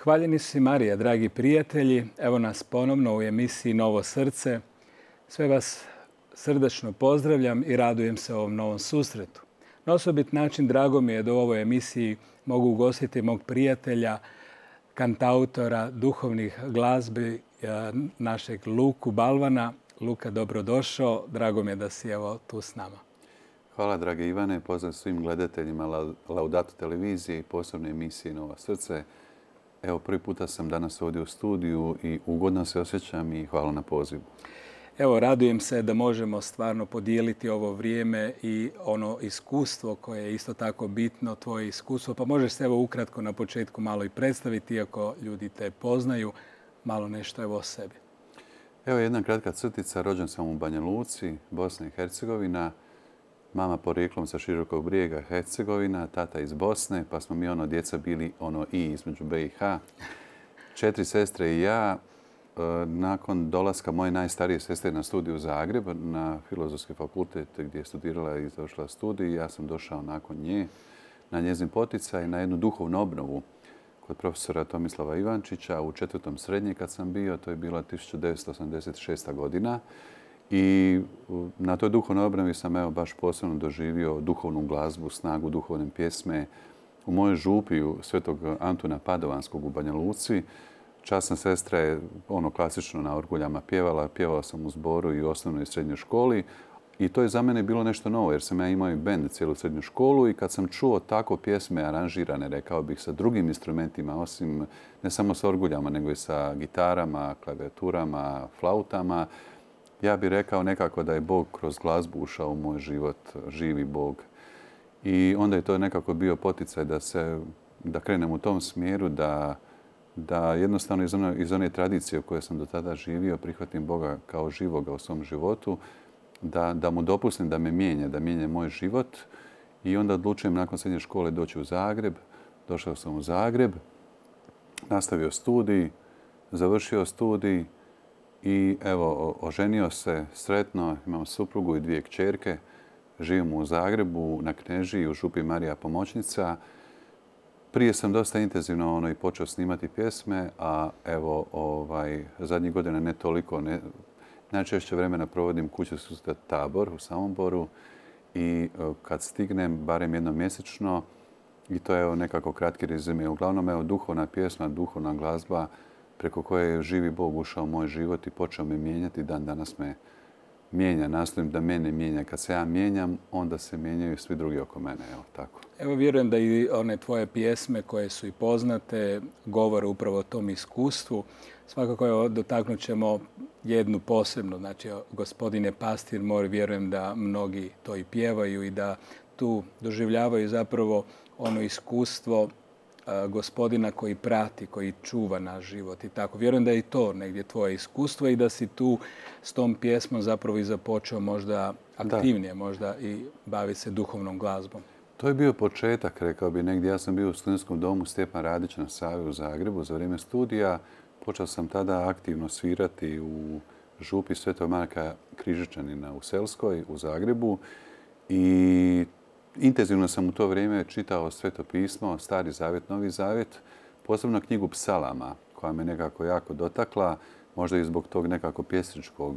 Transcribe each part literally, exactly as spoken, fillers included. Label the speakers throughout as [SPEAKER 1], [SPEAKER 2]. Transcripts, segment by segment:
[SPEAKER 1] Hvaljeni si Marija, dragi prijatelji. Evo nas ponovno u emisiji Novo srce. Sve vas srdačno pozdravljam i radujem se ovom novom susretu. Na osobit način drago mi je da u ovoj emisiji mogu ugostiti mog prijatelja, kantautora duhovnih glazbi, našeg Luku Balvana. Luka, dobrodošao. Drago mi je da si evo tu s nama.
[SPEAKER 2] Hvala, dragi Ivane. Pozdrav svim gledateljima Laudato televizije i posebne emisije Novo srce. Evo, prvi puta sam danas ovdje u studiju i ugodno se osjećam i hvala na pozivu.
[SPEAKER 1] Evo, radujem se da možemo stvarno podijeliti ovo vrijeme i ono iskustvo koje je isto tako bitno, tvoje iskustvo. Pa možeš se evo ukratko na početku malo i predstaviti, iako ljudi te poznaju, malo nešto evo o sebi.
[SPEAKER 2] Evo jedna kratka crtica. Rođen sam u Banja Luci, Bosna i Hercegovina. Mama porijeklom sa Širokog Brijega, Hercegovina, tata iz Bosne, pa smo mi ono djeca bili ono i između be i ha. Četiri sestre i ja. Nakon dolaska moje najstarije sestre na studiju u Zagreb, na Filozofski fakultet gdje je studirala i završila studij, ja sam došao nakon nje na njezin poticaj na jednu duhovnu obnovu kod profesora Tomislava Ivančića u četvrtom srednje kad sam bio. To je bila tisuću devetsto osamdeset šesta godina. I na toj duhovnoj obnovi sam evo baš posebno doživio duhovnu glazbu, snagu duhovne pjesme. U mojoj župi u Svetog Antuna Padovanskog u Banja Luci časna sestra je ono klasično na orguljama pjevala. Pjevao sam u zboru i u osnovnoj i srednjoj školi. I to je za mene bilo nešto novo jer sam ja imao i bend cijelu srednju školu i kad sam čuo tako pjesme aranžirane, rekao bih, sa drugim instrumentima, osim ne samo sa orguljama, nego i sa gitarama, klavijaturama, flautama, ja bih rekao nekako da je Bog kroz glazbu ušao u moj život, živi Bog. I onda je to nekako bio poticaj da se, da krenem u tom smjeru, da, da jednostavno iz one, iz one tradicije u kojoj sam do tada živio prihvatim Boga kao živoga u svom životu, da, da mu dopustim da me mijenja, da mijenja moj život. I onda odlučujem nakon srednje škole doći u Zagreb. Došao sam u Zagreb, nastavio studij, završio studij. I evo, oženio se sretno, imam suprugu i dvije kćerke. Živim u Zagrebu, na Knežiji, u župi Marija Pomoćnica. Prije sam dosta intenzivno ono, i počeo snimati pjesme, a evo, ovaj, zadnjih godina ne toliko. Ne, najčešće vremena provodim kući susret Tabor u Samoboru i kad stignem, barem jednom mjesečno, i to je evo, nekako kratki rezime. Uglavnom, evo, duhovna pjesma, duhovna glazba, preko koje je živi Bog ušao u moj život i počeo me mijenjati. Dan danas me mijenja. Nastojim da mene mijenja. Kad se ja mijenjam, onda se mijenjaju svi drugi oko mene. Evo, tako.
[SPEAKER 1] Evo, vjerujem da i one tvoje pjesme koje su i poznate govore upravo o tom iskustvu. Svakako evo, dotaknut ćemo jednu posebnu. Znači, Gospodine pastir moj, vjerujem da mnogi to i pjevaju i da tu doživljavaju zapravo ono iskustvo Gospodina koji prati, koji čuva naš život i tako. Vjerujem da je i to negdje tvoje iskustvo i da si tu s tom pjesmom zapravo i započeo možda aktivnije, da. možda i bavi se duhovnom glazbom.
[SPEAKER 2] To je bio početak, rekao bi negdje. Ja sam bio u studentskom domu Stjepan Radić na Savi u Zagrebu za vrijeme studija. Počeo sam tada aktivno svirati u župi Svetog Marka Križičanina u Selskoj u Zagrebu i intenzivno sam u to vrijeme čitao Sveto pismo, Stari zavjet, Novi zavjet, posebno knjigu Psalama koja me nekako jako dotakla, možda i zbog tog nekako pjesničkog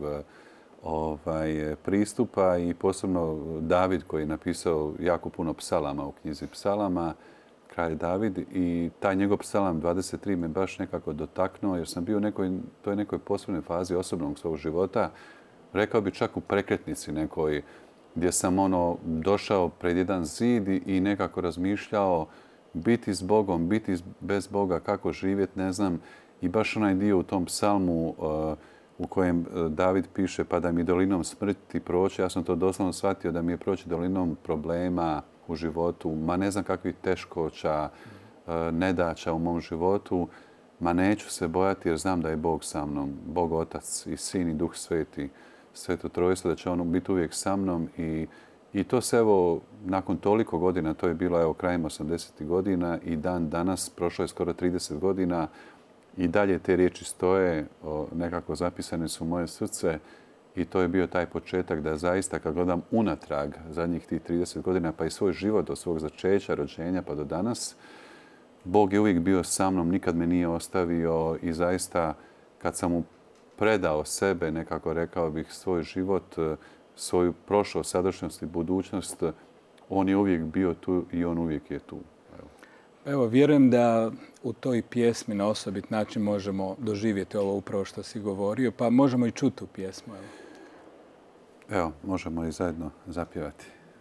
[SPEAKER 2] ovaj, pristupa i posebno David koji je napisao jako puno psalama u knjizi Psalama, kralj David, i taj njegov psalam dvadeset tri me baš nekako dotaknuo jer sam bio u nekoj, toj nekoj posebnoj fazi osobnog svog života, rekao bi čak u prekretnici nekoj, gdje sam ono došao pred jedan zid i nekako razmišljao biti s Bogom, biti bez Boga, kako živjeti, ne znam. I baš onaj dio u tom psalmu uh, u kojem David piše pa da mi dolinom smrti proći, ja sam to doslovno shvatio da mi je proći dolinom problema u životu, ma ne znam kakvih teškoća, uh, nedaća u mom životu, ma neću se bojati jer znam da je Bog sa mnom, Bog Otac i Sin i Duh Sveti, Sveto Trojstvo, da će ono biti uvijek sa mnom. I, i to se evo, nakon toliko godina, to je bilo evo, krajem osamdesetih godina i dan danas, prošlo je skoro trideset godina i dalje te riječi stoje, o, nekako zapisane su u moje srce i to je bio taj početak da zaista kad gledam unatrag zadnjih tih trideset godina pa i svoj život od svog začeća, rođenja pa do danas, Bog je uvijek bio sa mnom, nikad me nije ostavio i zaista kad sam mu predao sebe, nekako rekao bih, svoj život, svoju prošlost, sadašnjost i budućnost, on je uvijek bio tu i on uvijek je tu.
[SPEAKER 1] Evo, Evo vjerujem da u toj pjesmi na osobit način možemo doživjeti ovo upravo što si govorio, pa možemo i čuti tu pjesmu. Evo,
[SPEAKER 2] Evo možemo i zajedno zapjevati.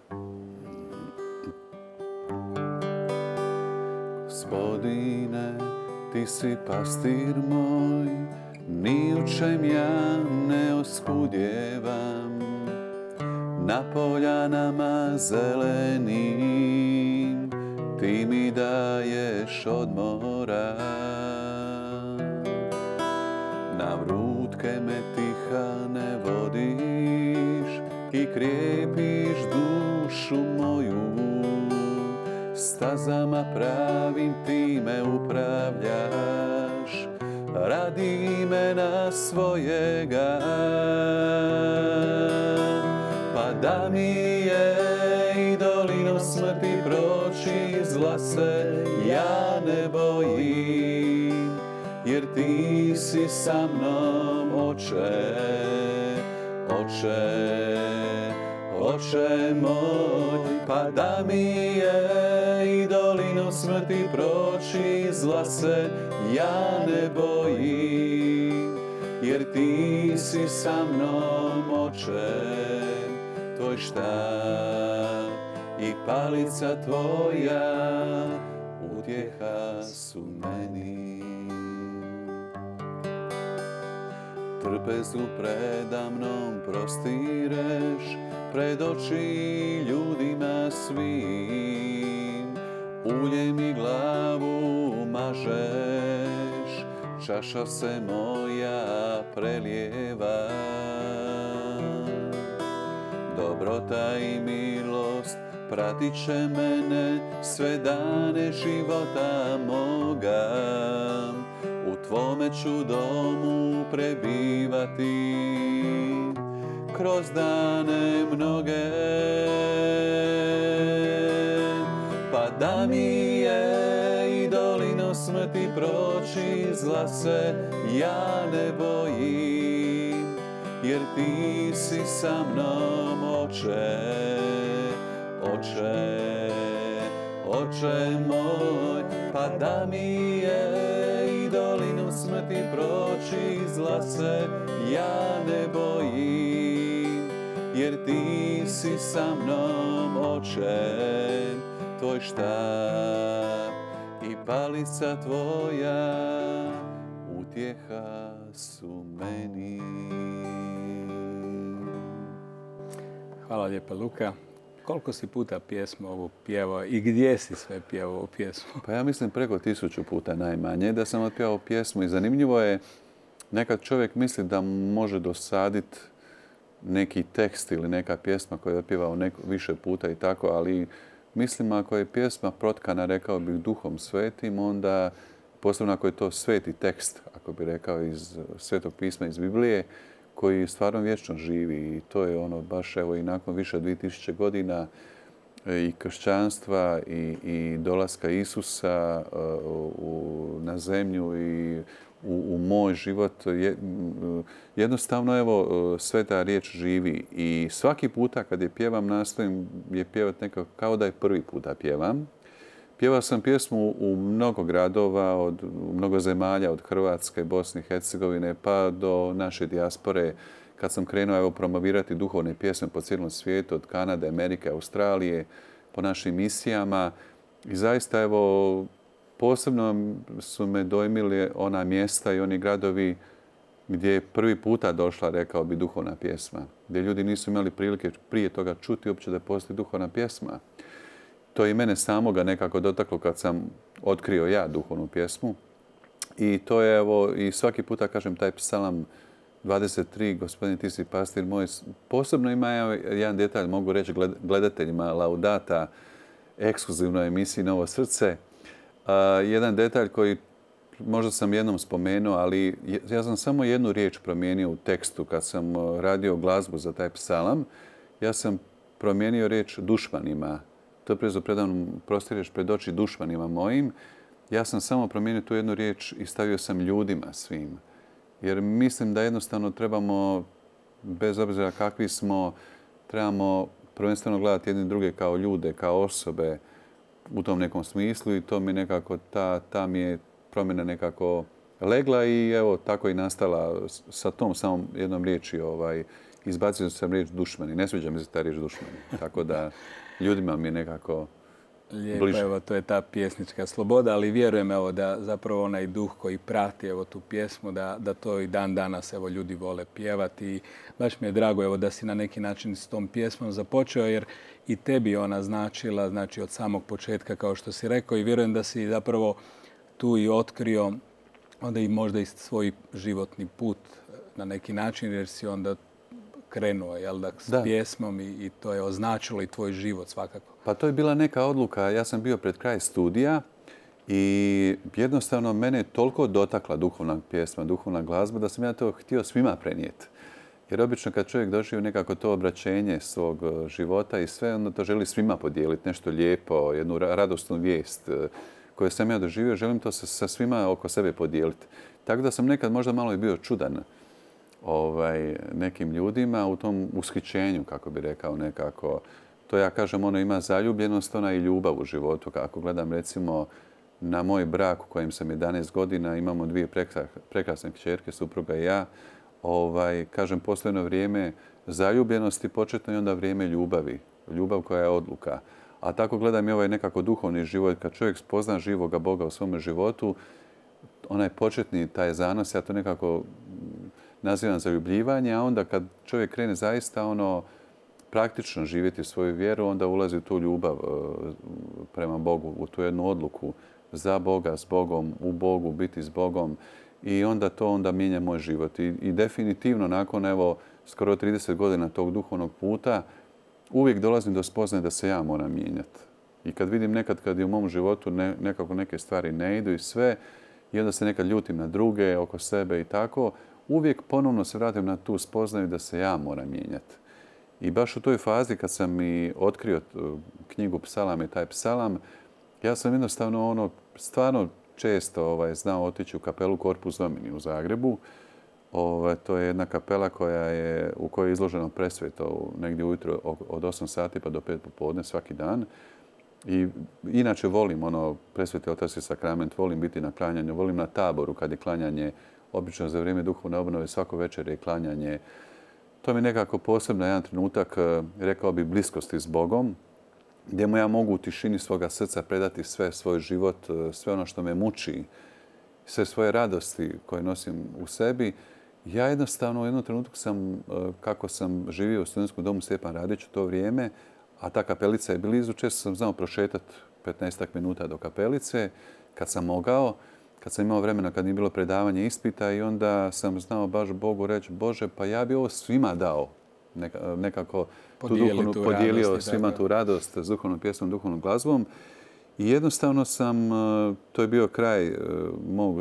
[SPEAKER 2] Gospodine, ti si pastir moj, ni u čem ja ne oskudjevam. Na poljanama zelenim ti mi daješ odmora. Na vrutke me tihane vodiš i krijepiš dušu moju. Stazama pravim ti me upravljaš, radi imena svojega. Pa da mi je i dolinu smrti proći, zla se ja ne bojim, jer ti si sa mnom, Oče, Oče, Oče moj. Pa da mi je i dolinu smrti proći, zla se ja ne bojim, jer ti si sa mnom, Oče. Tvoj štap i palica tvoja utjeha su meni. Trpezu predamnom prostireš, pred oči ljudima svim. Uljem i glavu mažeš, čaša se moja prelijeva. Dobrota i milost pratit će mene sve dane života moga. U tvome ću domu prebivati kroz dane mnoge. Pa da mi je i dolinu smrti proći, zla se ja ne bojim, jer ti si sa mnom, Oče, Oče, Oče moj. Pa da mi je i dolinu smrti proći, zla se ja ne bojim, jer ti si sa mnom, Oče. Tvoj štap i palica tvoja utjeha su meni.
[SPEAKER 1] hvala lijepa, Luka. Koliko si puta pjesmu ovu pjevao i gdje si sve pjevao ovu pjesmu?
[SPEAKER 2] Pa ja mislim preko tisuću puta najmanje da sam otpjevao pjesmu i zanimljivo je, nekad čovjek misli da može dosaditi neki tekst ili neka pjesma koju je otpjevao više puta i tako, ali mislim ako je pjesma protkana, rekao bih, Duhom Svetim, onda, posebno ako je to sveti tekst, ako bi rekao iz Svetog pisma, iz Biblije, koji stvarno vječno živi i to je ono baš evo i nakon više od dvije tisuće godina i kršćanstva i, i dolaska Isusa uh, u, na zemlju i u, u moj život. Je, jednostavno evo sveta riječ živi i svaki puta kad je pjevam nastojim je pjevati nekako kao da je prvi puta pjevam. Pjevao sam pjesmu u mnogo gradova, od, u mnogo zemalja, od Hrvatske, Bosne i Hercegovine, pa do naše dijaspore. Kad sam krenuo evo, promovirati duhovne pjesme po cijelom svijetu, od Kanade, Amerike, Australije, po našim misijama. I zaista, evo, posebno su me dojmili ona mjesta i oni gradovi gdje je prvi puta došla, rekao bi, duhovna pjesma. Gdje ljudi nisu imali prilike prije toga čuti uopće da postoji duhovna pjesma. To je i mene samoga nekako dotaklo kad sam otkrio ja duhovnu pjesmu. I to je, evo, i svaki puta kažem taj psalam dvadeset tri, Gospodine, ti si pastir moj. Posebno ima jedan detalj, mogu reći gledateljima Laudata, ekskluzivnoj emisiji Novo srce. Uh, jedan detalj koji možda sam jednom spomenuo, ali ja sam samo jednu riječ promijenio u tekstu kad sam radio glazbu za taj psalam. Ja sam promijenio riječ dušmanima. To je prezo predavno prostireš pred oči dušmanima mojim. Ja sam samo promijenio tu jednu riječ i stavio sam ljudima svim. Jer mislim da jednostavno trebamo, bez obzira kakvi smo, trebamo prvenstveno gledati jedni druge kao ljude, kao osobe u tom nekom smislu i to mi nekako, ta, ta mi je promjena nekako legla i evo tako i nastala sa tom samom jednom riječi. Ovaj, izbacio sam riječ dušmani. Ne sviđa mi se ta riječ dušmani. Tako da ljudima mi je nekako
[SPEAKER 1] Lijepo,
[SPEAKER 2] bliže.
[SPEAKER 1] evo, to je ta pjesnička sloboda, ali vjerujem evo, da zapravo onaj duh koji prati evo, tu pjesmu, da, da to i dan danas evo, ljudi vole pjevati. I baš mi je drago evo, da si na neki način s tom pjesmom započeo, jer i tebi ona značila, znači od samog početka, kao što si rekao, i vjerujem da si zapravo tu i otkrio onda i možda i svoj životni put na neki način, jer si onda krenuo jel, da, s
[SPEAKER 2] Da.
[SPEAKER 1] pjesmom i, i to je označilo i tvoj život svakako.
[SPEAKER 2] Pa to je bila neka odluka. Ja sam bio pred kraj studija i jednostavno mene je toliko dotakla duhovna pjesma, duhovna glazba da sam ja to htio svima prenijeti. Jer obično kad čovjek doživi nekako to obraćenje svog života i sve, onda to želi svima podijeliti, nešto lijepo, jednu radosnu vijest koju sam ja doživio, želim to sa svima oko sebe podijeliti. Tako da sam nekad možda malo i bio čudan ovaj, nekim ljudima u tom ushićenju, kako bi rekao nekako. To ja kažem, ono ima zaljubljenost, ona i ljubav u životu. Ako gledam recimo na moj brak u kojem sam jedanaest godina, imamo dvije prekrasne kćerke, supruga i ja, ovaj, kažem, postoji jedno vrijeme zaljubljenosti početno i onda vrijeme ljubavi. Ljubav koja je odluka. A tako gledam i ovaj nekako duhovni život. Kad čovjek spozna živoga Boga u svome životu, onaj početni, taj zanos, ja to nekako nazivam zaljubljivanje, a onda kad čovjek krene zaista ono praktično živjeti svoju vjeru, onda ulazi u tu ljubav prema Bogu, u tu jednu odluku za Boga, s Bogom, u Bogu, biti s Bogom. I onda to onda mijenja moj život. I, i definitivno nakon evo skoro trideset godina tog duhovnog puta uvijek dolazim do spoznaje da se ja moram mijenjati. I kad vidim nekad kad je u mom životu ne, nekako neke stvari ne idu i sve, i onda se nekad ljutim na druge, oko sebe i tako, uvijek ponovno se vratim na tu spoznaju da se ja moram mijenjati. I baš u toj fazi kad sam i otkrio knjigu Psalam i taj psalam, ja sam jednostavno ono stvarno često ovaj, znao otići u kapelu Corpus Domini u Zagrebu. Ovaj, to je jedna kapela koja je, u kojoj je izloženo presveto negdje ujutro od osam sati pa do pet popodne svaki dan. I inače volim ono presveti otarski sakrament, volim biti na klanjanju, volim na taboru kad je klanjanje, obično za vrijeme duhovne obnove svako večer je klanjanje. To mi je nekako posebno jedan trenutak, rekao bi, bliskosti s Bogom, gdje mu ja mogu u tišini svoga srca predati sve svoj život, sve ono što me muči, sve svoje radosti koje nosim u sebi. Ja jednostavno u jednom trenutku sam, kako sam živio u studentskom domu Stjepan Radić u to vrijeme, a ta kapelica je blizu, često sam znao prošetati petnaestak minuta do kapelice, kad sam mogao, kad sam imao vremena, kad nije bilo predavanje ispita i onda sam znao baš Bogu reći, Bože, pa ja bi ovo svima dao. Nekako
[SPEAKER 1] Podijeli
[SPEAKER 2] tu
[SPEAKER 1] tu
[SPEAKER 2] podijelio
[SPEAKER 1] radost,
[SPEAKER 2] svima
[SPEAKER 1] tako.
[SPEAKER 2] tu radost s duhovnom pjesmom, duhovnom glazbom. I jednostavno sam, to je bio kraj mog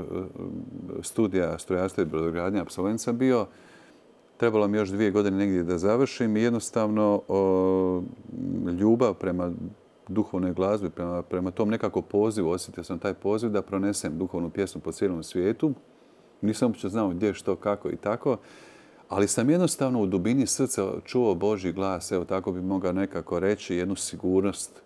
[SPEAKER 2] studija strojarstva i brodogradnje, apsolvent sam bio. Trebalo mi još dvije godine negdje da završim i jednostavno o, ljubav prema duhovnoj glazbi, prema, prema tom nekako pozivu, osjetio sam taj poziv da pronesem duhovnu pjesmu po cijelom svijetu. Nisam uopće znao gdje, što, kako i tako, ali sam jednostavno u dubini srca čuo Božji glas, evo tako bi mogao nekako reći, jednu sigurnost.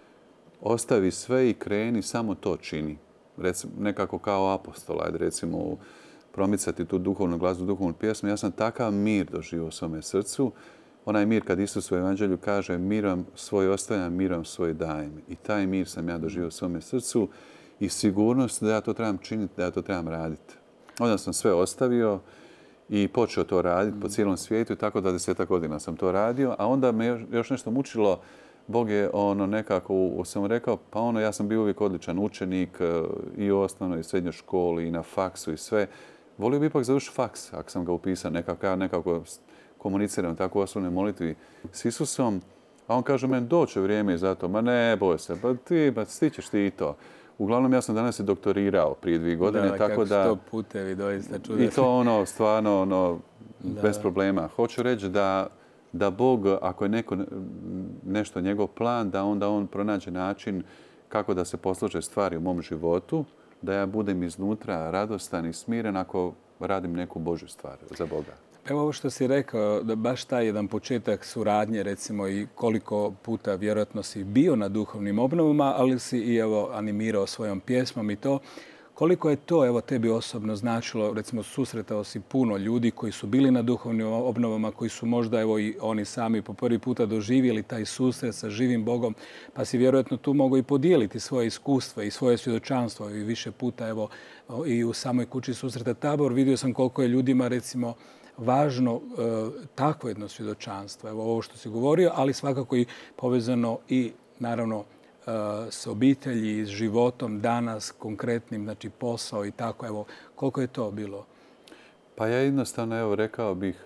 [SPEAKER 2] Ostavi sve i kreni, samo to čini. Recimo, nekako kao apostol, ajde recimo promicati tu duhovnu glazbu, duhovnu pjesmu. Ja sam takav mir doživio u svome srcu. Onaj mir kad Isus u Evanđelju kaže mirom svoj ostavljam, mirom svoj dajem. I taj mir sam ja doživio u svome srcu i sigurnost da ja to trebam činiti, da ja to trebam raditi. Onda sam sve ostavio i počeo to raditi po cijelom svijetu i tako dvadesetak godina sam to radio. A onda me još, još nešto mučilo. Bog je ono nekako, sam rekao, pa ono ja sam bio uvijek odličan učenik i u osnovnoj i srednjoj školi i na faksu i sve. Volio bi ipak završiti faks, ako sam ga upisao, nekako, ja nekako komuniciram tako u osnovnoj molitvi s Isusom. A on kaže meni, doće vrijeme za to. Ma ne, boj se, pa ti, pa stićeš ti i to. Uglavnom, ja sam danas i doktorirao prije dvije godine.
[SPEAKER 1] Da,
[SPEAKER 2] tako
[SPEAKER 1] kako
[SPEAKER 2] da,
[SPEAKER 1] su to putevi doista čudesni.
[SPEAKER 2] I to ono, stvarno, ono,
[SPEAKER 1] da.
[SPEAKER 2] bez problema. Hoću reći da, da Bog, ako je neko, nešto njegov plan, da onda on pronađe način kako da se poslože stvari u mom životu, da ja budem iznutra radostan i smiren ako radim neku Božju stvar za Boga.
[SPEAKER 1] Evo ovo što si rekao, da baš taj jedan početak suradnje, recimo, i koliko puta vjerojatno si bio na duhovnim obnovama, ali si i evo animirao svojom pjesmom i to. Koliko je to evo tebi osobno značilo, recimo susretao si puno ljudi koji su bili na duhovnim obnovama, koji su možda evo i oni sami po prvi puta doživjeli taj susret sa živim Bogom, pa si vjerojatno tu mogao i podijeliti svoje iskustva i svoje svjedočanstvo i više puta evo i u samoj kući susreta Tabor. Vidio sam koliko je ljudima recimo važno e, takvo jedno svjedočanstvo, evo ovo što si govorio, ali svakako i povezano i naravno s obitelji, s životom danas, konkretnim, znači posao i tako. Evo, koliko je to bilo?
[SPEAKER 2] Pa ja jednostavno evo rekao bih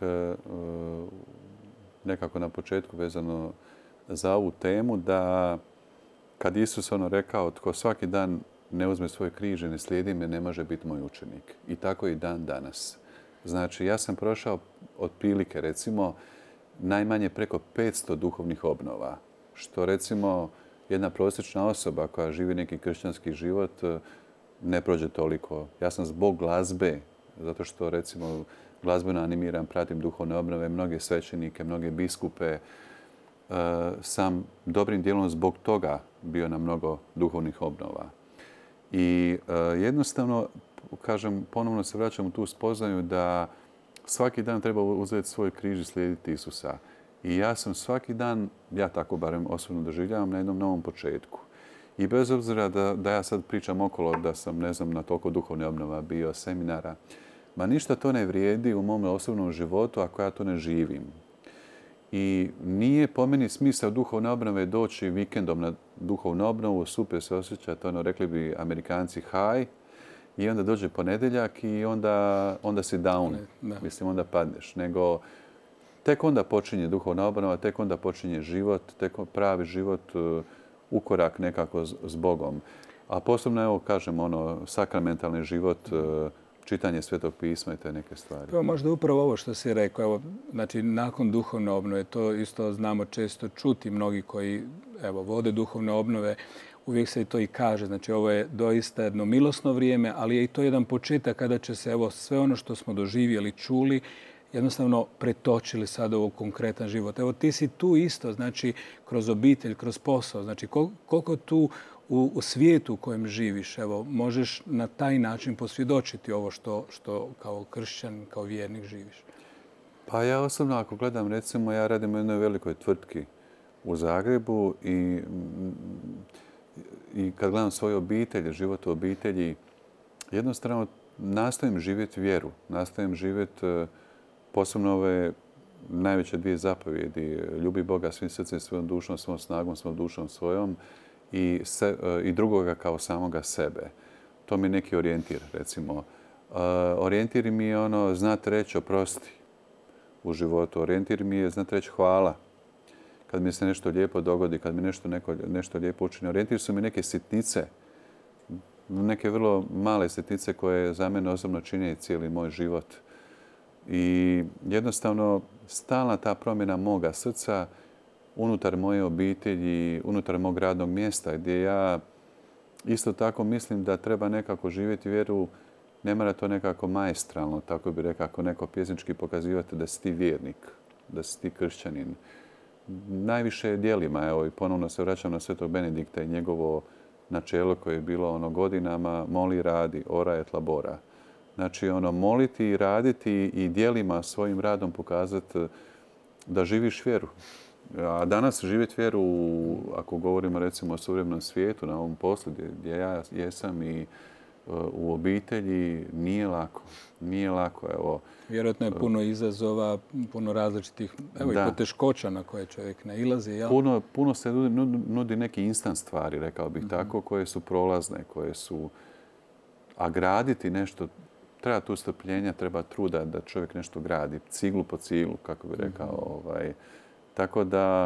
[SPEAKER 2] nekako na početku vezano za ovu temu da kad Isus ono rekao tko svaki dan ne uzme svoj križ i ne slijedi me, ne može biti moj učenik. I tako i dan danas. Znači, ja sam prošao otprilike, recimo, najmanje preko petsto duhovnih obnova, što recimo jedna prosječna osoba koja živi neki kršćanski život ne prođe toliko. Ja sam zbog glazbe, zato što recimo glazbeno animiram, pratim duhovne obnove, mnoge svećenike, mnoge biskupe, sam dobrim dijelom zbog toga bio na mnogo duhovnih obnova. I jednostavno, kažem, ponovno se vraćam u tu spoznaju da svaki dan treba uzeti svoj križ i slijediti Isusa. I ja sam svaki dan, ja tako barem osobno doživljavam, na jednom novom početku. I bez obzira da, da ja sad pričam okolo da sam, ne znam, na toliko duhovne obnova bio, seminara, ma ništa to ne vrijedi u mom osobnom životu ako ja to ne živim. I nije po meni smisao duhovne obnove doći vikendom na duhovnu obnovu, super se osjećati, ono, rekli bi Amerikanci high, i onda dođe ponedjeljak i onda, onda si down, da. Mislim, onda padneš. Nego tek onda počinje duhovna obnova, tek onda počinje život, tek pravi život, ukorak nekako s Bogom. A posebno, evo, kažem, ono, sakramentalni život, čitanje Svetog pisma i te neke stvari.
[SPEAKER 1] Evo, možda upravo ovo što si rekao, evo, znači, nakon duhovne obnove, to isto znamo često čuti mnogi koji, evo, vode duhovne obnove, uvijek se to i kaže. Znači, ovo je doista jedno milosno vrijeme, ali je i to jedan početak kada će se, evo, sve ono što smo doživjeli, čuli, jednostavno pretočili sada u konkretan život. Evo, ti si tu isto, znači, kroz obitelj, kroz posao. Znači, koliko tu u, u svijetu u kojem živiš, evo, možeš na taj način posvjedočiti ovo što, što kao kršćan, kao vjernik živiš?
[SPEAKER 2] Pa ja osobno, ako gledam, recimo, ja radim u jednoj velikoj tvrtki u Zagrebu i, i kad gledam svoju obitelj, život u obitelji, jednostavno nastojim živjeti vjeru, nastojim živjeti posebno ove najveće dvije zapovjedi. Ljubi Boga svim srcem, svojom dušom, svojom snagom, svojom dušom svojom i, se, i drugoga kao samoga sebe. To mi je neki orijentir, recimo. Uh, orijentir mi je ono znati reći oprosti u životu. Orijentir mi je znati reći hvala kad mi se nešto lijepo dogodi, kad mi nešto, neko, nešto lijepo učini. Orijentir su mi neke sitnice, neke vrlo male sitnice koje za mene osobno čine cijeli moj život. I jednostavno stalna ta promjena moga srca unutar moje obitelji, unutar mog radnog mjesta gdje ja isto tako mislim da treba nekako živjeti vjeru, ne mora to nekako maestralno, tako bi rekao neko pjesnički pokazivati da si ti vjernik, da si ti kršćanin. Najviše je djelima, evo i ponovno se vraćam na Svetog Benedikta i njegovo načelo koje je bilo ono godinama moli, radi, ora et labora. Znači, ono, moliti i raditi i djelima svojim radom pokazati da živiš vjeru. A danas živjeti vjeru, ako govorimo recimo o suvremenom svijetu, na ovom poslu gdje ja jesam i u obitelji, nije lako. Nije lako, evo.
[SPEAKER 1] Vjerojatno je puno izazova, puno različitih, evo da. I poteškoća na koje čovjek nailazi. Jel?
[SPEAKER 2] Puno, puno se nudi, nudi neki instant stvari, rekao bih mm-hmm. tako, koje su prolazne, koje su... A graditi nešto, treba tu strpljenja, treba truda da čovjek nešto gradi, ciglu po ciglu, kako bi rekao. Mm-hmm. Ovaj. Tako da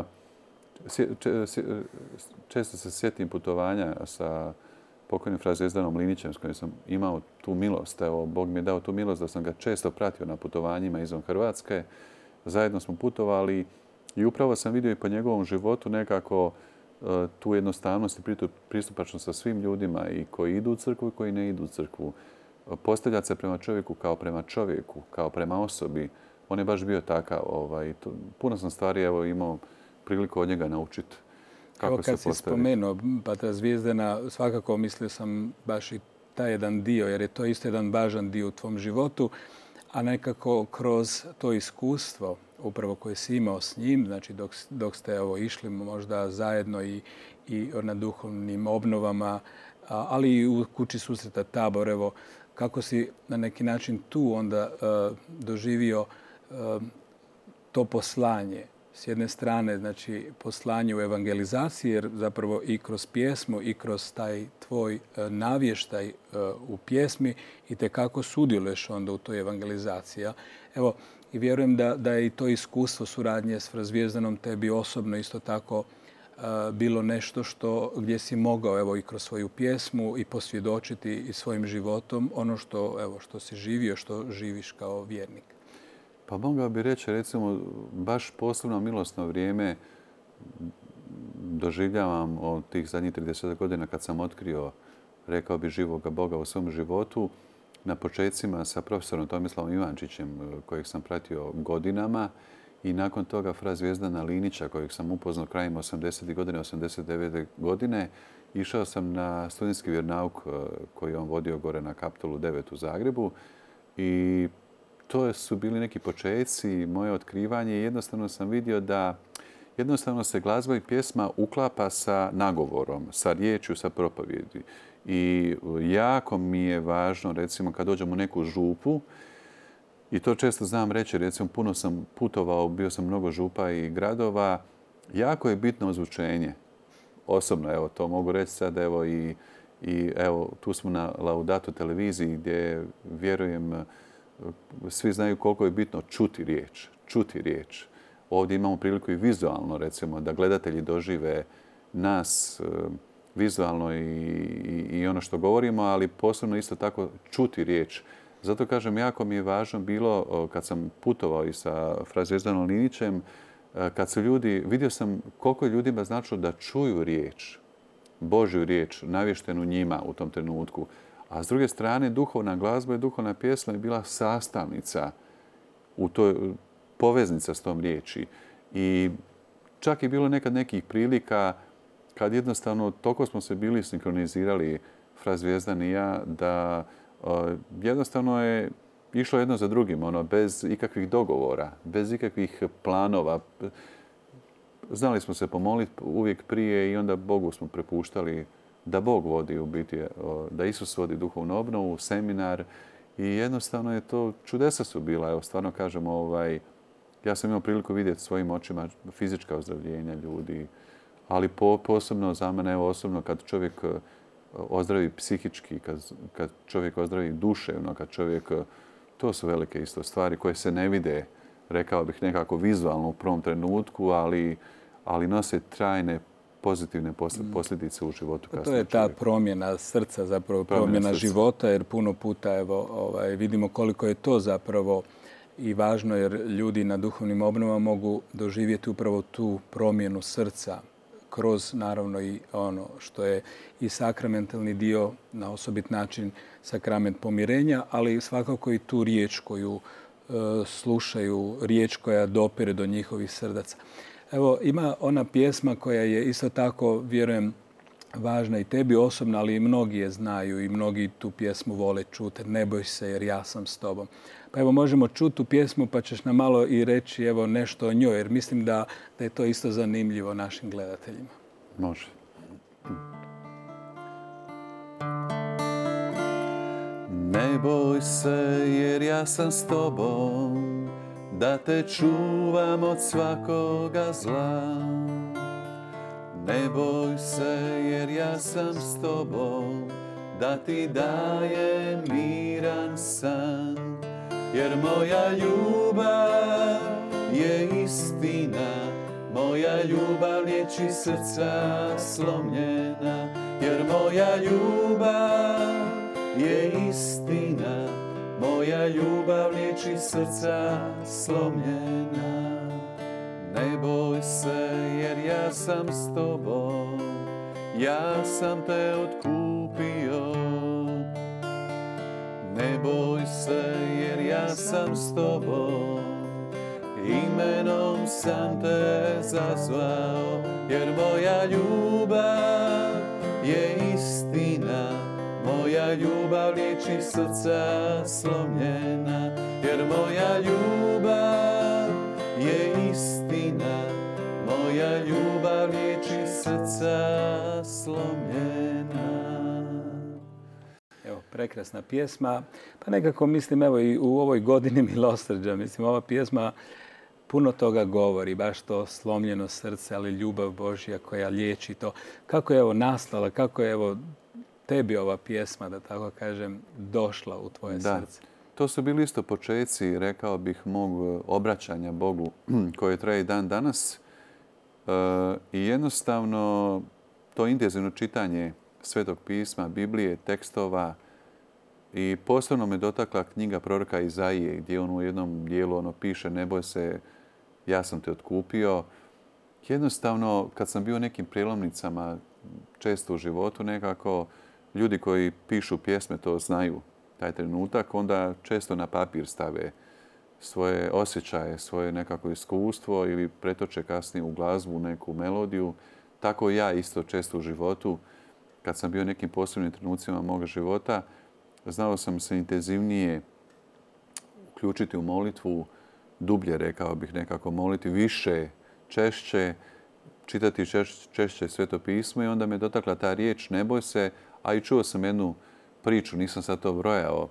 [SPEAKER 2] često se sjetim putovanja sa pokojnim fra Zvijezdanom Linićem s kojim sam imao tu milost. Evo, Bog mi je dao tu milost da sam ga često pratio na putovanjima izvan Hrvatske. Zajedno smo putovali i upravo sam vidio i po njegovom životu nekako tu jednostavnost i pristupačnost sa svim ljudima i koji idu u crkvu i koji ne idu u crkvu. Postavljati se prema čovjeku kao prema čovjeku, kao prema osobi. On je baš bio takav. Ovaj, to, puno sam stvari evo, imao priliku od njega naučiti. Kako
[SPEAKER 1] evo kad si spomenuo Patra Zvijezdana, svakako mislio sam baš i taj jedan dio, jer je to isto jedan važan dio u tvom životu, a nekako kroz to iskustvo upravo koje si imao s njim, znači dok, dok ste evo, išli možda zajedno i, i na duhovnim obnovama, ali i u kući susreta Tabor, evo, kako si na neki način tu onda uh, doživio uh, to poslanje. S jedne strane, znači, poslanje u evangelizaciji, jer zapravo i kroz pjesmu i kroz taj tvoj uh, navještaj uh, u pjesmi i te kako sudjeluješ onda u toj evangelizaciji. Ja? Evo, i vjerujem da, da je i to iskustvo suradnje s Zvijezdanom tebi osobno isto tako bilo nešto što gdje si mogao evo i kroz svoju pjesmu i posvjedočiti i svojim životom ono što evo što si živio, što živiš kao vjernik.
[SPEAKER 2] Pa mogao bi reći recimo baš posebno milosno vrijeme doživljavam od tih zadnjih trideset godina kad sam otkrio, rekao bi, živoga Boga u svom životu. Na početcima sa profesorom Tomislavom Ivančićem kojeg sam pratio godinama. I nakon toga fra Zvijezdana Linića, kojeg sam upoznao krajem osamdesetih godine, osamdeset devete godine, išao sam na studentski vjernauk koji je on vodio gore na Kaptolu devet u Zagrebu. I to su bili neki početci, moje otkrivanje. Jednostavno sam vidio da jednostavno se glazba i pjesma uklapa sa nagovorom, sa riječju, sa propovjedi. I jako mi je važno, recimo, kad dođem u neku župu, i to često znam reći, recimo puno sam putovao, bio sam mnogo župa i gradova. Jako je bitno ozvučenje. Osobno, evo, to mogu reći sad, evo, i, i evo, tu smo na Laudato televiziji gdje, vjerujem, svi znaju koliko je bitno čuti riječ. Čuti riječ. Ovdje imamo priliku i vizualno, recimo, da gledatelji dožive nas vizualno i, i, i ono što govorimo, ali posebno isto tako čuti riječ. Zato kažem, jako mi je važno bilo kad sam putovao i sa fra Zvijezdanom Linićem, kad su ljudi, vidio sam koliko je ljudima značilo da čuju riječ, Božju riječ, navještenu njima u tom trenutku. A s druge strane, duhovna glazba i duhovna pjesma je bila sastavnica, u toj, poveznica s tom riječi. I čak je bilo nekad nekih prilika kad jednostavno toliko smo se bili sinkronizirali, fra Zvijezdan i ja, da jednostavno je išlo jedno za drugim, ono, bez ikakvih dogovora, bez ikakvih planova. Znali smo se pomoliti uvijek prije i onda Bogu smo prepuštali da Bog vodi u biti, da Isus vodi duhovnu obnovu, seminar. I jednostavno je to, čudesa su bila. Evo, stvarno kažem, ovaj, ja sam imao priliku vidjeti svojim očima fizička ozdravljenja ljudi, ali po, posebno za mene, evo, osobno, kad čovjek ozdravi psihički, kad, kad čovjek ozdravi duševno, kad čovjek... To su velike isto stvari koje se ne vide, rekao bih, nekako vizualno u prvom trenutku, ali, ali nose trajne pozitivne posljedice u životu.
[SPEAKER 1] To je ta čovjeka. Promjena srca, zapravo promjena, promjena života, jer puno puta evo, ovaj, vidimo koliko je to zapravo i važno, jer ljudi na duhovnim obnovama mogu doživjeti upravo tu promjenu srca kroz, naravno, i ono što je i sakramentalni dio, na osobit način sakrament pomirenja, ali svakako i tu riječ koju e, slušaju, riječ koja dopire do njihovih srdaca. Evo, ima ona pjesma koja je isto tako, vjerujem, važna i tebi osobno, ali i mnogi je znaju i mnogi tu pjesmu vole čuti. Ne boj se jer ja sam s tobom. Pa evo, možemo čuti tu pjesmu pa ćeš nam malo i reći evo nešto o njoj, jer mislim da, da je to isto zanimljivo našim gledateljima.
[SPEAKER 2] Može. Ne boj se jer ja sam s tobom, da te čuvam od svakoga zla. Ne boj se jer ja sam s tobom, da ti dajem miran san. Jer moja ljubav je istina, moja ljubav liječi srca slomljena. Jer moja ljubav je istina, moja ljubav liječi srca slomljena. Ne boj se jer ja sam s tobom, ja sam te otkupio. Ne boj se jer ja sam s tobom, imenom sam te zazvao, jer moja ljubav je istina, moja ljubav liječi srca slomljena, jer moja ljubav je istina, moja ljubav liječi srca slomljena.
[SPEAKER 1] Evo, prekrasna pjesma. Pa nekako mislim, evo i u ovoj godini milosrđa, mislim, ova pjesma puno toga govori, baš to slomljeno srce, ali ljubav Božja koja liječi to. Kako je evo nastala, kako je evo tebi ova pjesma, da tako kažem, došla u tvoje
[SPEAKER 2] da.
[SPEAKER 1] srce?
[SPEAKER 2] To su bili isto počeci, rekao bih, mog obraćanja Bogu koje traje i dan danas. E, I jednostavno to intenzivno čitanje Svetog pisma, Biblije, tekstova i posebno me dotakla knjiga proroka Izaije gdje on u jednom dijelu ono piše ne boj se, ja sam te otkupio. Jednostavno, kad sam bio u nekim prijelomnicama često u životu, nekako ljudi koji pišu pjesme to znaju taj trenutak, onda često na papir stave svoje osjećaje, svoje nekako iskustvo ili pretoče kasnije u glazbu, neku melodiju. Tako i ja isto često u životu, kad sam bio u nekim posebnim trenucima moga života, znao sam se intenzivnije uključiti u molitvu, dublje, rekao bih, nekako moliti više, češće, čitati češće, češće Sveto pismo i onda me dotakla ta riječ ne boj se, a i čuo sam jednu priču, nisam sad to brojao,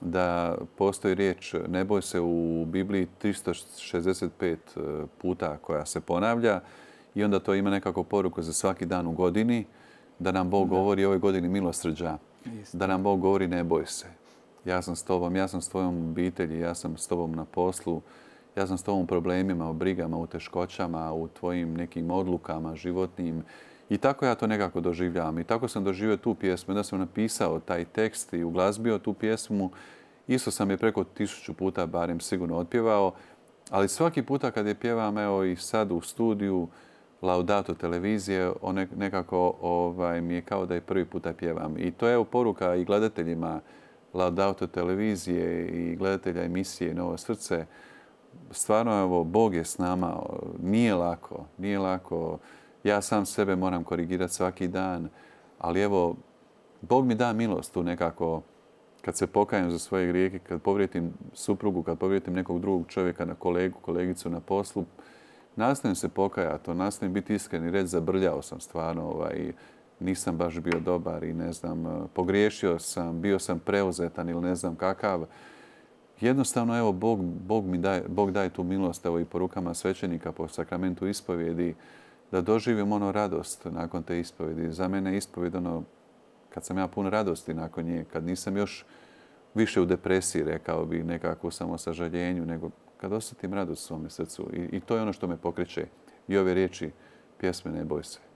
[SPEAKER 2] da postoji riječ ne boj se u Bibliji tristo šezdeset pet puta koja se ponavlja i onda to ima nekako poruku za svaki dan u godini, da nam Bog govori o ovoj godini milosrđa, da nam Bog govori ne boj se. Ja sam s tobom, ja sam s tvojom obitelji, ja sam s tobom na poslu, ja sam s tobom u problemima, u brigama, u teškoćama, u tvojim nekim odlukama životnim. I tako ja to nekako doživljavam. I tako sam doživio tu pjesmu. Onda sam napisao taj tekst i uglazbio tu pjesmu. Isto sam je preko tisuću puta barem sigurno otpjevao. Ali svaki puta kad je pjevam, evo i sad u studiju Laudato televizije, nekako ovaj, mi je kao da je prvi puta pjevam. I to je evo poruka i gledateljima Laudato televizije i gledatelja emisije Novo srce. Stvarno, evo, Bog je s nama. Nije lako, nije lako. Ja sam sebe moram korigirati svaki dan, ali evo, Bog mi da milost tu nekako kad se pokajem za svoje grijehe, kad povrijedim suprugu, kad povrijedim nekog drugog čovjeka, na kolegu, kolegicu na poslu, nastavim se pokajati, nastavim biti iskren i reći zabrljao sam stvarno, ovaj, nisam baš bio dobar i ne znam, pogriješio sam, bio sam preuzetan ili ne znam kakav. Jednostavno, evo, Bog, Bog mi daje, Bog daje tu milost, evo i po rukama svećenika, po sakramentu ispovjedi, da doživim ono radost nakon te ispovjedi. Za mene je ispovjed ono, kad sam ja pun radosti nakon nje, kad nisam još više u depresiji, rekao bi, nekako samo sažaljenju, nego kad osjetim radost u svome srcu. I, I to je ono što me pokreće. I ove riječi pjesme ne boj se.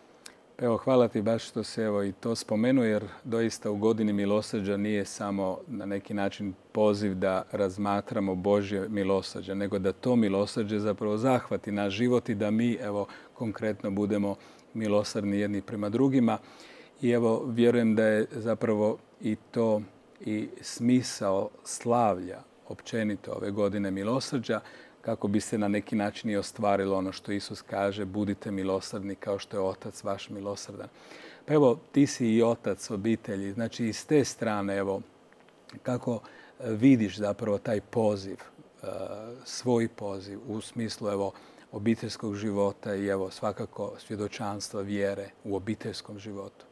[SPEAKER 1] Evo, hvala ti baš što se evo i to spomenuo, jer doista u godini milosrđa nije samo na neki način poziv da razmatramo Božje milosrđe, nego da to milosrđe zapravo zahvati naš život i da mi evo konkretno budemo milosrdni jedni prema drugima. I evo, vjerujem da je zapravo i to i smisao slavlja općenito ove godine milosrđa, kako bi se na neki način i ostvarilo ono što Isus kaže, budite milosrdni kao što je Otac vaš milosrdan. Pa evo, ti si i otac obitelji, znači i s te strane, evo, kako vidiš zapravo taj poziv, svoj poziv u smislu, evo, obiteljskog života i evo, svakako svjedočanstva vjere u obiteljskom životu?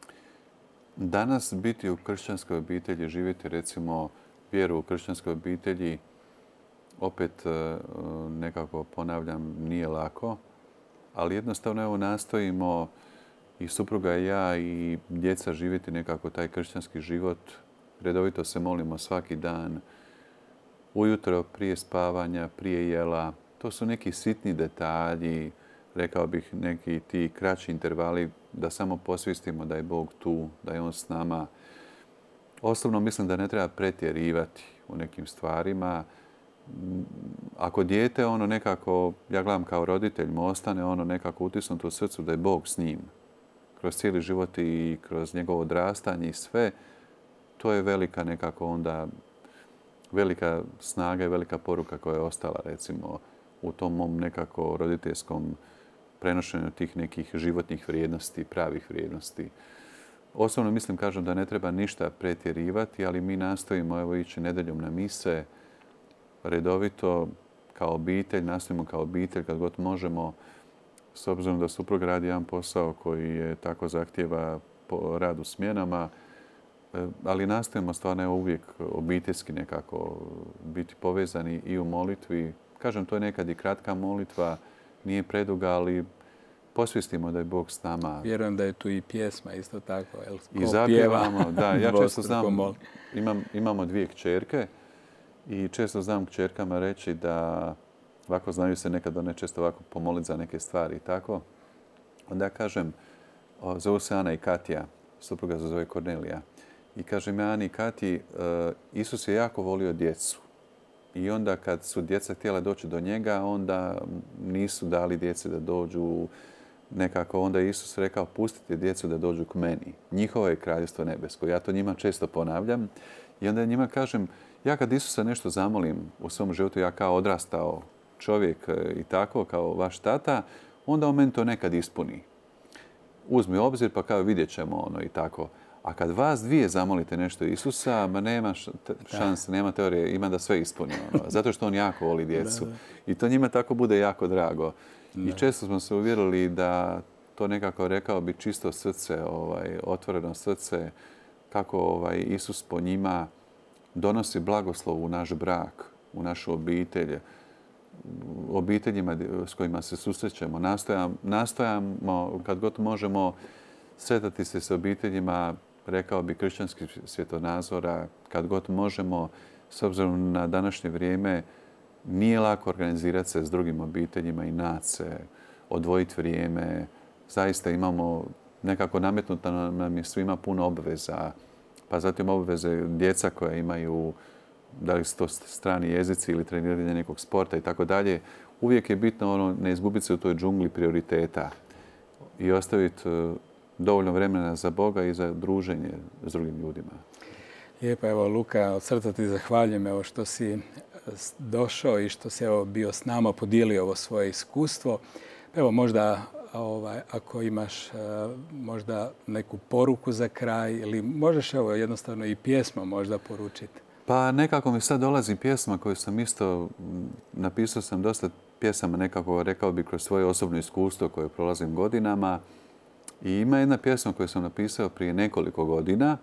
[SPEAKER 2] Danas biti u kršćanskoj obitelji, živjeti recimo vjeru u kršćanskoj obitelji, opet nekako ponavljam, nije lako, ali jednostavno evo nastojimo i supruga i ja i djeca živjeti nekako taj kršćanski život. Redovito se molimo svaki dan, ujutro prije spavanja, prije jela. To su neki sitni detalji, rekao bih neki ti kraći intervali da samo posvistimo da je Bog tu, da je On s nama. Osobno mislim da ne treba pretjerivati u nekim stvarima. ako dijete ono nekako, ja gledam kao roditelj, mu ostane ono nekako utisnuto u srcu da je Bog s njim, kroz cijeli život i kroz njegovo odrastanje i sve, to je velika nekako onda, velika snaga i velika poruka koja je ostala recimo u tom mom nekako roditeljskom prenošenju tih nekih životnih vrijednosti, pravih vrijednosti. Osobno mislim, kažem da ne treba ništa pretjerivati, ali mi nastojimo evo ići nedeljom na mise, redovito kao obitelj, nastojimo kao obitelj kad god možemo, s obzirom da suprug radi jedan posao koji je tako zahtjeva po radu smjenama, ali nastojimo stvarno evo uvijek obiteljski nekako biti povezani i u molitvi. Kažem, to je nekad i kratka molitva, nije preduga, ali posvistimo da je Bog s nama.
[SPEAKER 1] Vjerujem da je tu i pjesma isto tako. Jel,
[SPEAKER 2] I zapjevamo, da. Ja često znam, imam, imamo dvije kćerke i često znam kćerkama reći da ovako znaju se nekad one često ovako pomoliti za neke stvari i tako. Onda ja kažem, zovu se Ana i Katja, supruga se zove Kornelija. I kažem ja Ani i Kati, Isus je jako volio djecu. I onda kad su djeca htjela doći do njega, onda nisu dali djeci da dođu nekako. Onda je Isus rekao, pustite djecu da dođu k meni. Njihovo je kraljevstvo nebesko. Ja to njima često ponavljam. I onda njima kažem, ja kad Isusa nešto zamolim u svom životu, ja kao odrastao čovjek i tako, kao vaš tata, onda on meni to nekad ispuni. Uzmi obzir pa kao vidjet ćemo ono i tako. A kad vas dvije zamolite nešto Isusa, ma nema šanse, nema teorije, ima da sve ispuni. Ono, zato što on jako voli djecu. I to njima tako bude jako drago. Da. I često smo se uvjerili da to nekako rekao bi čisto srce, ovaj, otvoreno srce, kako ovaj, Isus po njima donosi blagoslov u naš brak, u našu obitelj, obiteljima s kojima se susrećemo. Nastojamo, nastojamo kad god možemo sretati se s obiteljima, rekao bi kršćanskih svjetonazora, kad god možemo, s obzirom na današnje vrijeme, nije lako organizirati se s drugim obiteljima i naći se, odvojiti vrijeme. Zaista imamo nekako nametnuta nam je svima puno obveza, pa zatim obveze djeca koja imaju, da li su to strani jezici ili treniranje nekog sporta i tako dalje. Uvijek je bitno ono, ne izgubiti se u toj džungli prioriteta i ostaviti dovoljno vremena za Boga i za druženje s drugim ljudima.
[SPEAKER 1] Lijepo, evo Luka, od srca ti zahvaljujem evo, što si došao i što si evo, bio s nama, podijelio ovo svoje iskustvo. Evo možda ovaj, ako imaš uh, možda neku poruku za kraj ili možeš evo, jednostavno i pjesma možda poručiti.
[SPEAKER 2] Pa nekako mi sad dolazi pjesma koju sam isto, napisao sam dosta pjesama nekako, rekao bi kroz svoje osobno iskustvo koje prolazim godinama. I ima jedna pjesma koju sam napisao prije nekoliko godina,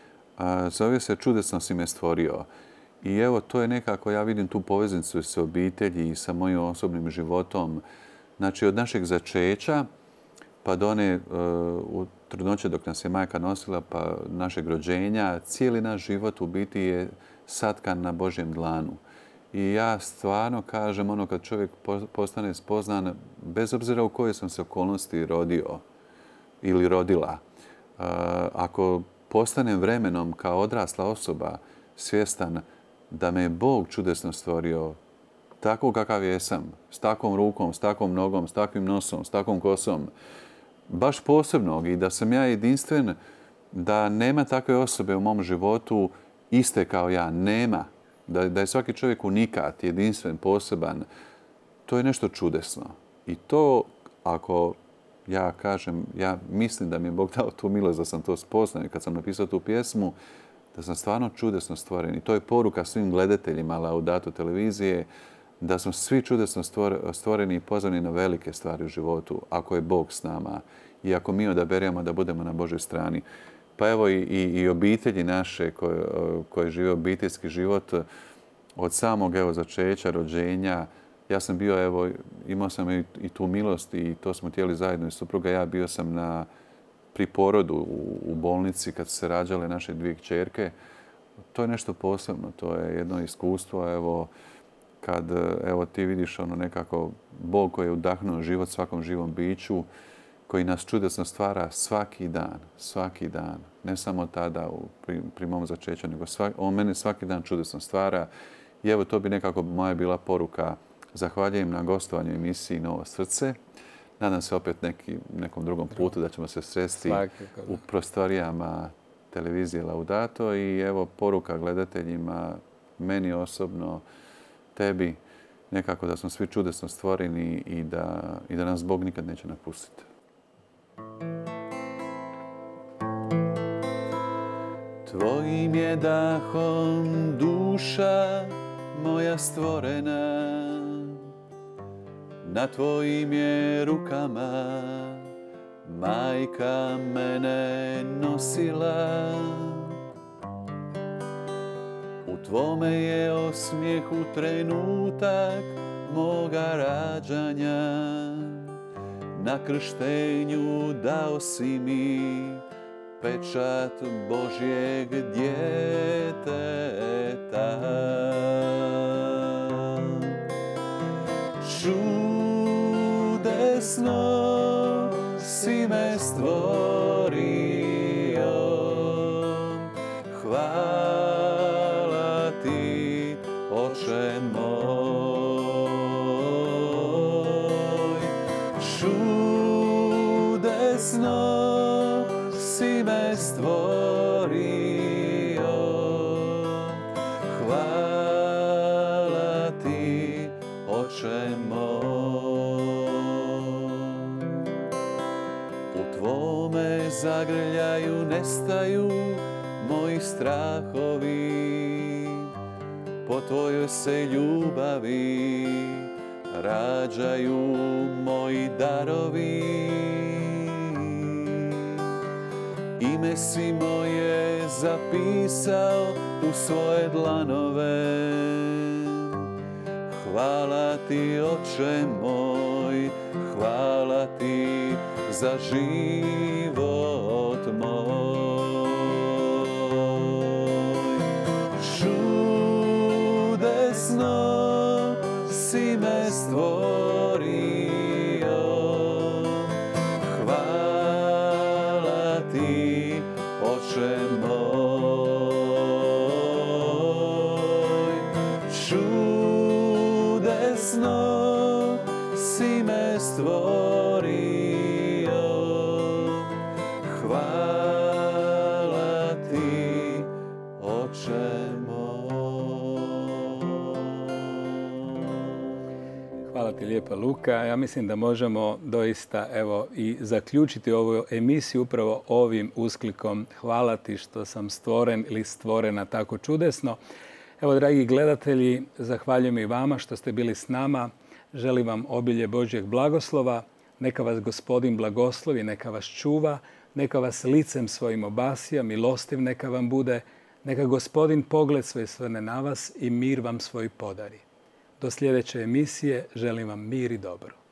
[SPEAKER 2] a, zove se Čudesno si me stvorio. I evo, to je nekako, ja vidim tu poveznicu sa obitelji i sa mojim osobnim životom. Znači, od našeg začeća pa do one uh, u trudnoće dok nas je majka nosila, pa našeg rođenja, cijeli naš život u biti je satkan na Božjem dlanu. I ja stvarno kažem, ono kad čovjek postane spoznan, bez obzira u kojoj sam se okolnosti rodio ili rodila, uh, ako postanem vremenom kao odrasla osoba svjestan da me je Bog čudesno stvorio, tako kakav jesam, s takvom rukom, s takvom nogom, s takvim nosom, s takvom kosom, baš posebnog i da sam ja jedinstven, da nema takve osobe u mom životu iste kao ja, nema. Da, da je svaki čovjek unikat, jedinstven, poseban, to je nešto čudesno. I to, ako ja kažem, ja mislim da mi je Bog dao tu milost da sam to spoznao i kad sam napisao tu pjesmu, da sam stvarno čudesno stvoren. I to je poruka svim gledateljima Laudatu televizije, da smo svi čudesno stvoreni i pozvani na velike stvari u životu, ako je Bog s nama i ako mi odaberemo da budemo na Božoj strani. Pa evo i, i, i obitelji naše koje, koje žive obiteljski život od samog evo, začeća, rođenja. Ja sam bio, evo, imao sam i, i tu milost i to smo htjeli zajedno i supruga. Ja bio sam na, pri porodu u, u bolnici kad su se rađale naše dvije kćerke. To je nešto posebno, to je jedno iskustvo, evo, kad evo, ti vidiš ono nekako Bog koji je udahnuo život svakom živom biću, koji nas čudesno stvara svaki dan, svaki dan. Ne samo tada u, pri, pri mom začeću, nego svaki, on mene svaki dan čudesno stvara I evo, to bi nekako moja bila poruka. Zahvaljujem na gostovanju emisiji Novo srce. Nadam se opet neki, nekom drugom putu da ćemo se sresti u prostorijama televizije Laudato. I evo, poruka gledateljima, meni osobno, tebi, nekako da smo svi čudesno stvoreni i da, i da nas Bog nikad neće napustiti. Tvojim je dahom duša moja stvorena, na tvojim je rukama majka mene nosila. U tvome je osmijehu trenutak moga rađanja, na krštenju dao si mi pečat Božjeg djeteta. Čudesno si me stvorio, hvala ti, Oče moj. Čudesno si me stvorio, hvala ti, Oče moj. U tvome zagrljaju nestaju moji strahovi, po tvojoj se ljubavi rađaju moji darovi. Ime si moje zapisao u svoje dlanove. Hvala ti, Oče moj, hvala ti za život moj. Čudesno si me stvorio, hvala ti, Oče moj. Čudesno si me stvorio, hvala ti, Oče moj.
[SPEAKER 1] Hvala ti lijepa, Luka. Ja mislim da možemo doista evo i zaključiti ovu emisiju upravo ovim usklikom hvala ti što sam stvoren ili stvorena tako čudesno. Evo, dragi gledatelji, zahvaljujem i vama što ste bili s nama. Želim vam obilje Božjeg blagoslova. Neka vas Gospodin blagoslovi, neka vas čuva, neka vas licem svojim obasja, milostiv neka vam bude. Neka Gospodin pogled svoj svrne na vas i mir vam svoj podari. Do sljedeće emisije želim vam mir i dobro.